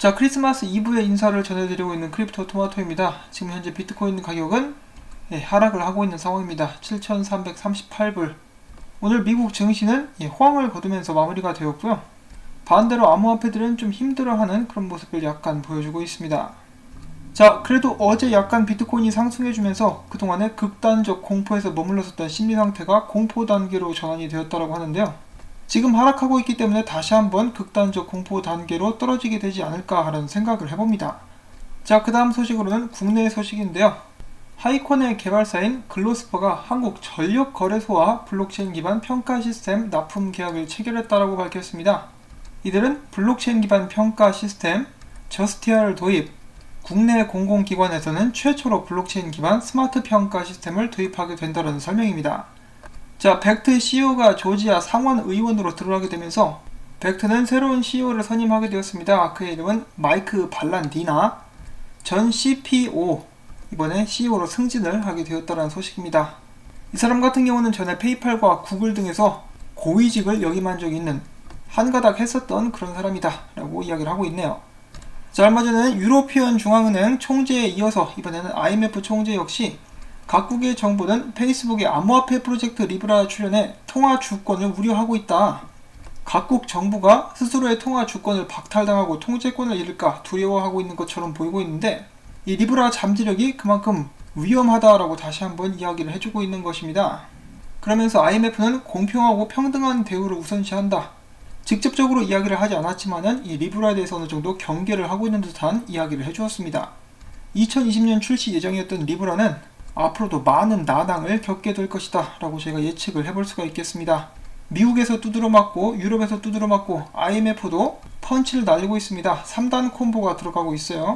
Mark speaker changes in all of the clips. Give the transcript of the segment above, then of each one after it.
Speaker 1: 자, 크리스마스 이브의 인사를 전해드리고 있는 크립토 토마토입니다. 지금 현재 비트코인 가격은 하락을 하고 있는 상황입니다. 7,338불. 오늘 미국 증시는 호황을 거두면서 마무리가 되었고요. 반대로 암호화폐들은 좀 힘들어하는 그런 모습을 약간 보여주고 있습니다. 자, 그래도 어제 약간 비트코인이 상승해주면서 그동안의 극단적 공포에서 머물렀었던 심리상태가 공포 단계로 전환이 되었다고 하는데요. 지금 하락하고 있기 때문에 다시 한번 극단적 공포 단계로 떨어지게 되지 않을까 하는 생각을 해봅니다. 자, 그 다음 소식으로는 국내 소식인데요. 하이콘의 개발사인 글로스퍼가 한국전력거래소와 블록체인 기반 평가 시스템 납품 계약을 체결했다고 밝혔습니다. 이들은 블록체인 기반 평가 시스템 저스티아를 도입, 국내 공공기관에서는 최초로 블록체인 기반 스마트 평가 시스템을 도입하게 된다는 설명입니다. 자, 벡트 CEO가 조지아 상원 의원으로 들어가게 되면서 벡트는 새로운 CEO를 선임하게 되었습니다. 그의 이름은 마이크 발란디나, 전 CPO, 이번에 CEO로 승진을 하게 되었다는 소식입니다. 이 사람 같은 경우는 전에 페이팔과 구글 등에서 고위직을 역임한 적이 있는 한가닥 했었던 그런 사람이다 라고 이야기를 하고 있네요. 자, 얼마 전에는 유로피언 중앙은행 총재에 이어서 이번에는 IMF 총재 역시 각국의 정부는 페이스북의 암호화폐 프로젝트 리브라 출연에 통화 주권을 우려하고 있다. 각국 정부가 스스로의 통화 주권을 박탈당하고 통제권을 잃을까 두려워하고 있는 것처럼 보이고 있는데, 이 리브라 잠재력이 그만큼 위험하다라고 다시 한번 이야기를 해주고 있는 것입니다. 그러면서 IMF는 공평하고 평등한 대우를 우선시한다. 직접적으로 이야기를 하지 않았지만은 이 리브라에 대해서 어느 정도 경계를 하고 있는 듯한 이야기를 해주었습니다. 2020년 출시 예정이었던 리브라는 앞으로도 많은 난항을 겪게 될 것이다 라고 저희가 예측을 해볼 수가 있겠습니다. 미국에서 두드러 맞고 유럽에서 두드러 맞고 IMF도 펀치를 날리고 있습니다. 3단 콤보가 들어가고 있어요.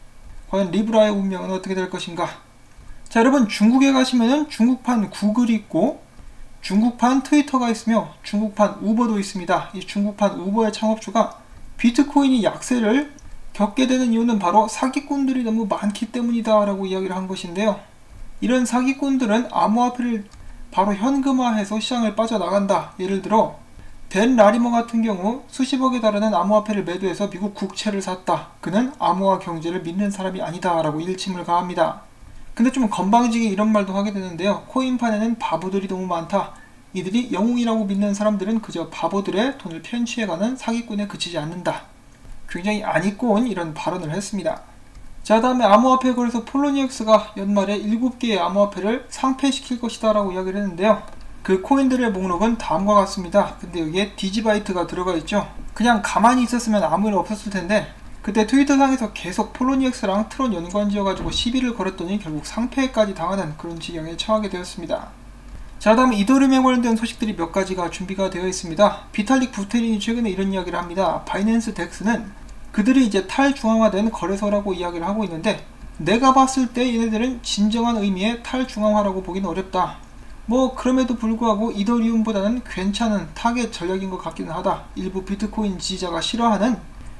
Speaker 1: 과연 리브라의 운명은 어떻게 될 것인가. 자, 여러분, 중국에 가시면은 중국판 구글이 있고 중국판 트위터가 있으며 중국판 우버도 있습니다. 이 중국판 우버의 창업주가 비트코인이 약세를 겪게 되는 이유는 바로 사기꾼들이 너무 많기 때문이다 라고 이야기를 한 것인데요. 이런 사기꾼들은 암호화폐를 바로 현금화해서 시장을 빠져나간다. 예를 들어 댄 라리머 같은 경우 수십억에 달하는 암호화폐를 매도해서 미국 국채를 샀다. 그는 암호화 경제를 믿는 사람이 아니다 라고 일침을 가합니다. 근데 좀 건방지게 이런 말도 하게 되는데요. 코인판에는 바보들이 너무 많다. 이들이 영웅이라고 믿는 사람들은 그저 바보들의 돈을 편취해가는 사기꾼에 그치지 않는다. 굉장히 안이꼰 이런 발언을 했습니다. 자, 다음에 암호화폐 거래소 폴로니엑스가 연말에 7개의 암호화폐를 상폐시킬 것이다 라고 이야기를 했는데요. 그 코인들의 목록은 다음과 같습니다. 근데 여기에 디지바이트가 들어가 있죠. 그냥 가만히 있었으면 아무 일 없었을 텐데 그때 트위터상에서 계속 폴로니엑스랑 트론 연관지어가지고 시비를 걸었더니 결국 상폐까지 당하는 그런 지경에 처하게 되었습니다. 자, 다음 이더리움에 관련된 소식들이 몇 가지가 준비가 되어 있습니다. 비탈릭 부테린이 최근에 이런 이야기를 합니다. 바이낸스 덱스는 그들이 이제 탈중앙화된 거래소라고 이야기를 하고 있는데, 내가 봤을 때 얘네들은 진정한 의미의 탈중앙화라고 보기는 어렵다. 뭐 그럼에도 불구하고 이더리움보다는 괜찮은 타겟 전략인 것 같기는 하다. 일부 비트코인 지지자가 싫어하는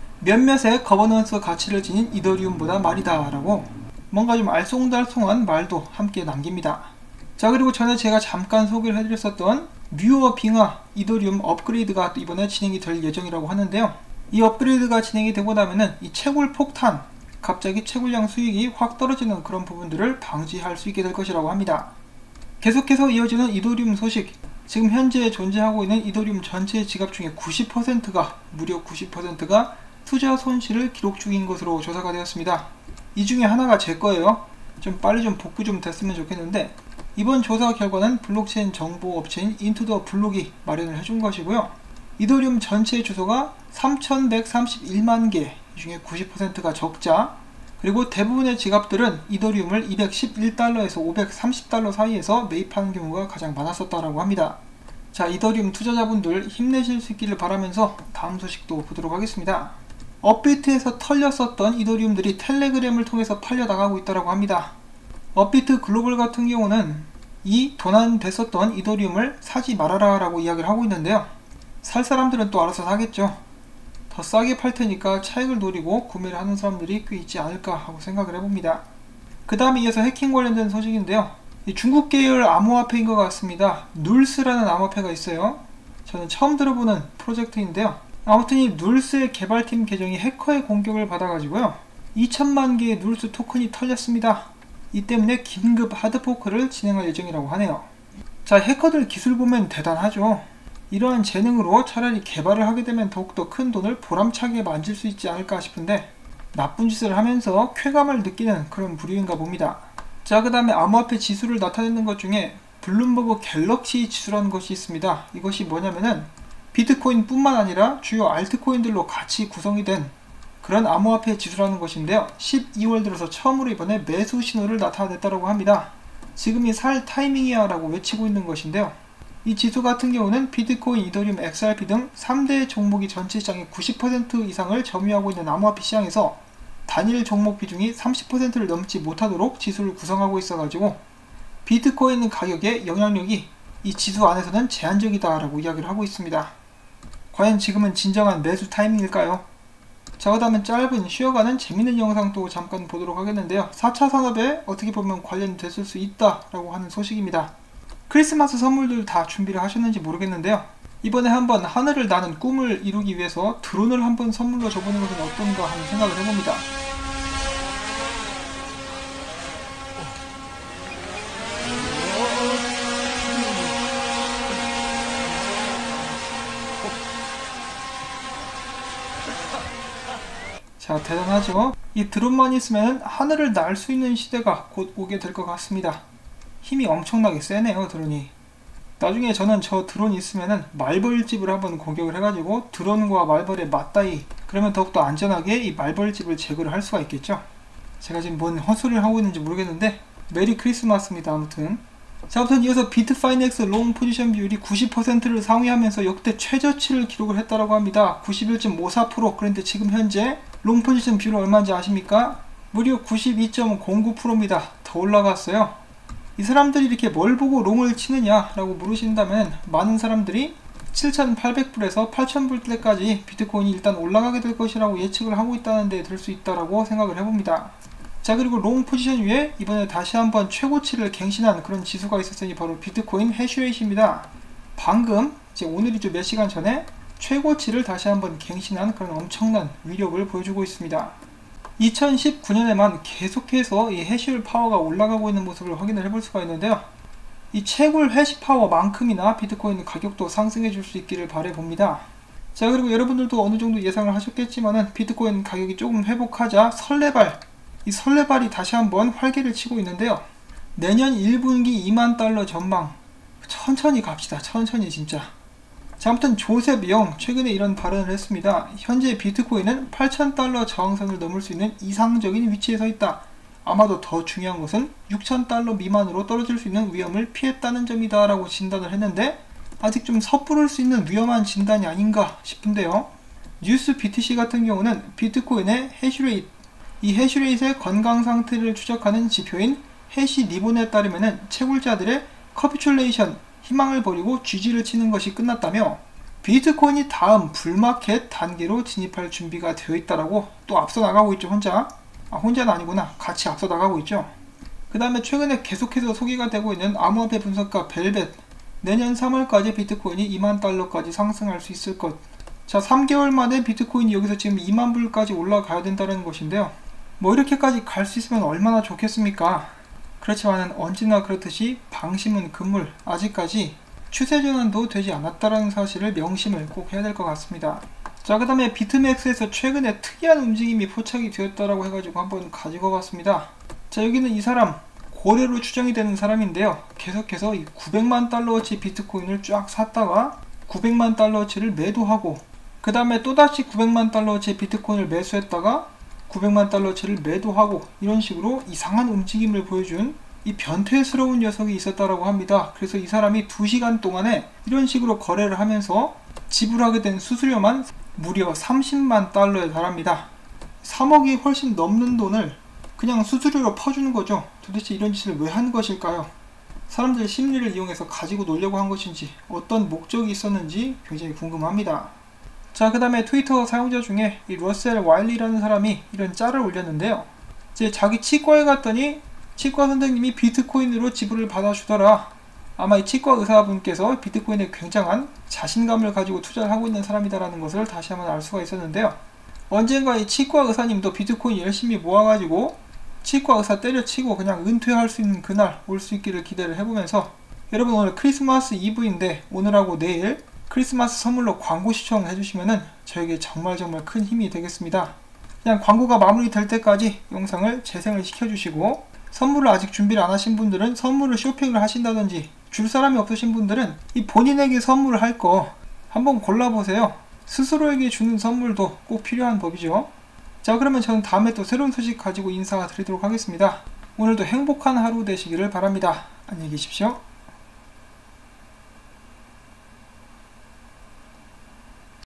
Speaker 1: 몇몇의 거버넌스 가치를 지닌 이더리움보다 말이다 라고 뭔가 좀 알쏭달쏭한 말도 함께 남깁니다. 자, 그리고 전에 제가 잠깐 소개를 해드렸었던 뮤어 빙하 이더리움 업그레이드가 또 이번에 진행이 될 예정이라고 하는데요. 이 업그레이드가 진행이 되고 나면은 이 채굴 폭탄, 갑자기 채굴량 수익이 확 떨어지는 그런 부분들을 방지할 수 있게 될 것이라고 합니다. 계속해서 이어지는 이더리움 소식. 지금 현재 존재하고 있는 이더리움 전체 지갑 중에 90%가 무려 90%가 투자 손실을 기록 중인 것으로 조사가 되었습니다. 이 중에 하나가 제 거예요. 좀 빨리 좀 복구 좀 됐으면 좋겠는데, 이번 조사 결과는 블록체인 정보 업체인 인투더 블록이 마련을 해준 것이고요. 이더리움 전체 주소가 3131만 개, 이 중에 90%가 적자, 그리고 대부분의 지갑들은 이더리움을 211달러에서 530달러 사이에서 매입하는 경우가 가장 많았었다고 합니다. 자, 이더리움 투자자분들 힘내실 수 있기를 바라면서 다음 소식도 보도록 하겠습니다. 업비트에서 털렸었던 이더리움들이 텔레그램을 통해서 팔려나가고 있다고 합니다. 업비트 글로벌 같은 경우는 이 도난됐었던 이더리움을 사지 말아라 라고 이야기를 하고 있는데요. 살 사람들은 또 알아서 사겠죠. 더 싸게 팔 테니까 차익을 노리고 구매를 하는 사람들이 꽤 있지 않을까 하고 생각을 해봅니다. 그 다음에 이어서 해킹 관련된 소식인데요. 이 중국 계열 암호화폐인 것 같습니다. 눌스라는 암호화폐가 있어요. 저는 처음 들어보는 프로젝트인데요. 아무튼 이 눌스의 개발팀 계정이 해커의 공격을 받아가지고요 2천만 개의 눌스 토큰이 털렸습니다. 이 때문에 긴급 하드포크를 진행할 예정이라고 하네요. 자, 해커들 기술 보면 대단하죠. 이러한 재능으로 차라리 개발을 하게 되면 더욱더 큰 돈을 보람차게 만질 수 있지 않을까 싶은데 나쁜 짓을 하면서 쾌감을 느끼는 그런 부류인가 봅니다. 자, 그 다음에 암호화폐 지수를 나타내는 것 중에 블룸버그 갤럭시 지수라는 것이 있습니다. 이것이 뭐냐면은 비트코인 뿐만 아니라 주요 알트코인들로 같이 구성이 된 그런 암호화폐 지수라는 것인데요. 12월 들어서 처음으로 이번에 매수 신호를 나타냈다고 합니다. 지금이 살 타이밍이야 라고 외치고 있는 것인데요. 이 지수 같은 경우는 비트코인, 이더리움, XRP 등 3대 종목이 전체 시장의 90% 이상을 점유하고 있는 암호화폐 시장에서 단일 종목 비중이 30%를 넘지 못하도록 지수를 구성하고 있어가지고 비트코인 가격의 영향력이 이 지수 안에서는 제한적이다 라고 이야기를 하고 있습니다. 과연 지금은 진정한 매수 타이밍일까요? 자, 그 다음에 짧은 쉬어가는 재밌는 영상도 잠깐 보도록 하겠는데요. 4차 산업에 어떻게 보면 관련됐을 수 있다 라고 하는 소식입니다. 크리스마스 선물들 다 준비를 하셨는지 모르겠는데요. 이번에 한번 하늘을 나는 꿈을 이루기 위해서 드론을 한번 선물로 줘보는 것은 어떤가 하는 생각을 해봅니다. 자, 대단하죠? 이 드론만 있으면 하늘을 날 수 있는 시대가 곧 오게 될 것 같습니다. 힘이 엄청나게 세네요, 드론이. 나중에 저는 저 드론 있으면은 말벌집을 한번 공격을 해가지고 드론과 말벌의 맞다이, 그러면 더욱더 안전하게 이 말벌집을 제거를 할 수가 있겠죠. 제가 지금 뭔 헛소리를 하고 있는지 모르겠는데 메리 크리스마스입니다. 아무튼 자, 아무튼 이어서 비트파이넥스 롱 포지션 비율이 90%를 상회하면서 역대 최저치를 기록을 했다고 합니다. 91.54%. 그런데 지금 현재 롱 포지션 비율은 얼마인지 아십니까? 무려 92.09%입니다. 더 올라갔어요. 이 사람들이 이렇게 뭘 보고 롱을 치느냐 라고 물으신다면 많은 사람들이 7,800불에서 8,000불대까지 비트코인이 일단 올라가게 될 것이라고 예측을 하고 있다는 데 들 수 있다라고 생각을 해봅니다. 자, 그리고 롱 포지션 위에 이번에 다시 한번 최고치를 갱신한 그런 지수가 있었으니 바로 비트코인 해시레이트입니다. 방금 이제 오늘이죠, 몇 시간 전에 최고치를 다시 한번 갱신한 그런 엄청난 위력을 보여주고 있습니다. 2019년에만 계속해서 이 해시 파워가 올라가고 있는 모습을 확인을 해볼 수가 있는데요. 이 채굴 해시 파워만큼이나 비트코인 가격도 상승해 줄 수 있기를 바라봅니다. 자, 그리고 여러분들도 어느 정도 예상을 하셨겠지만은 비트코인 가격이 조금 회복하자 이 설레발이 다시 한번 활개를 치고 있는데요. 내년 1분기 2만 달러 전망. 천천히 갑시다. 천천히 진짜. 자, 아무튼 조셉 영 최근에 이런 발언을 했습니다. 현재 비트코인은 8,000달러 저항선을 넘을 수 있는 이상적인 위치에 서 있다. 아마도 더 중요한 것은 6,000달러 미만으로 떨어질 수 있는 위험을 피했다는 점이다 라고 진단을 했는데 아직 좀 섣부를 수 있는 위험한 진단이 아닌가 싶은데요. 뉴스 BTC 같은 경우는 비트코인의 해시레이트, 이 해시레이트의 건강 상태를 추적하는 지표인 해시 리본에 따르면 채굴자들의 커피큘레이션, 희망을 버리고 GG를 치는 것이 끝났다며 비트코인이 다음 불마켓 단계로 진입할 준비가 되어 있다라고 또 앞서 나가고 있죠. 혼자는 아니구나. 같이 앞서 나가고 있죠. 그 다음에 최근에 계속해서 소개가 되고 있는 암호화폐 분석가 벨벳, 내년 3월까지 비트코인이 2만 달러까지 상승할 수 있을 것. 자, 3개월 만에 비트코인이 여기서 지금 2만 불까지 올라가야 된다는 것인데요. 뭐 이렇게까지 갈 수 있으면 얼마나 좋겠습니까? 그렇지만 언제나 그렇듯이 방심은 금물, 아직까지 추세 전환도 되지 않았다는 사실을 명심을 꼭 해야 될 것 같습니다. 자, 그 다음에 비트맥스에서 최근에 특이한 움직임이 포착이 되었다라고 해가지고 한번 가지고 봤습니다. 자, 여기는 이 사람 고래로 추정이 되는 사람인데요. 계속해서 이 900만 달러어치 비트코인을 쫙 샀다가 900만 달러어치를 매도하고 그 다음에 또다시 900만 달러어치 비트코인을 매수했다가 900만 달러치를 매도하고 이런 식으로 이상한 움직임을 보여준 이 변태스러운 녀석이 있었다라고 합니다. 그래서 이 사람이 2시간 동안에 이런 식으로 거래를 하면서 지불하게 된 수수료만 무려 30만 달러에 달합니다. 3억이 훨씬 넘는 돈을 그냥 수수료로 퍼주는 거죠. 도대체 이런 짓을 왜 한 것일까요? 사람들의 심리를 이용해서 가지고 놀려고 한 것인지 어떤 목적이 있었는지 굉장히 궁금합니다. 자, 그 다음에 트위터 사용자 중에 이 러셀 와일리라는 사람이 이런 짤을 올렸는데요. 이제 자기 치과에 갔더니 치과 선생님이 비트코인으로 지불을 받아주더라. 아마 이 치과 의사분께서 비트코인에 굉장한 자신감을 가지고 투자를 하고 있는 사람이다라는 것을 다시 한번 알 수가 있었는데요. 언젠가 이 치과 의사님도 비트코인 열심히 모아가지고 치과 의사 때려치고 그냥 은퇴할 수 있는 그날 올 수 있기를 기대를 해보면서, 여러분 오늘 크리스마스 이브인데 오늘하고 내일 크리스마스 선물로 광고 시청 해주시면은 저에게 정말 큰 힘이 되겠습니다. 그냥 광고가 마무리될 때까지 영상을 재생을 시켜주시고, 선물을 아직 준비를 안 하신 분들은 선물을 쇼핑을 하신다든지, 줄 사람이 없으신 분들은 이 본인에게 선물을 할 거 한번 골라보세요. 스스로에게 주는 선물도 꼭 필요한 법이죠. 자, 그러면 저는 다음에 또 새로운 소식 가지고 인사드리도록 하겠습니다. 오늘도 행복한 하루 되시기를 바랍니다. 안녕히 계십시오.